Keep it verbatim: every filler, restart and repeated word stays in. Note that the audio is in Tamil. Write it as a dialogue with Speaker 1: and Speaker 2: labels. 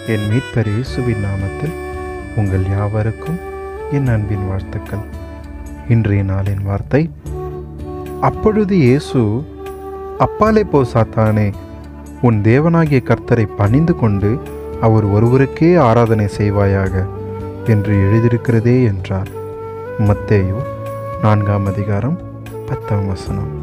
Speaker 1: என் மீட்பர் இயேசுவின் நாமத்தில் உங்கள் யாவருக்கும் என் அன்பின் வாழ்த்துக்கள். இன்றைய நாளின் வார்த்தை, அப்பொழுது இயேசு, அப்பாலே போ சாத்தானே, உன் தேவனாகிய கர்த்தரை பணிந்து கொண்டு அவர் ஒருவருக்கே ஆராதனை செய்வாயாக என்று எழுதியிருக்கிறதே என்றார். மத்தேயு நான்காம் அதிகாரம் பத்தாம் வசனம்.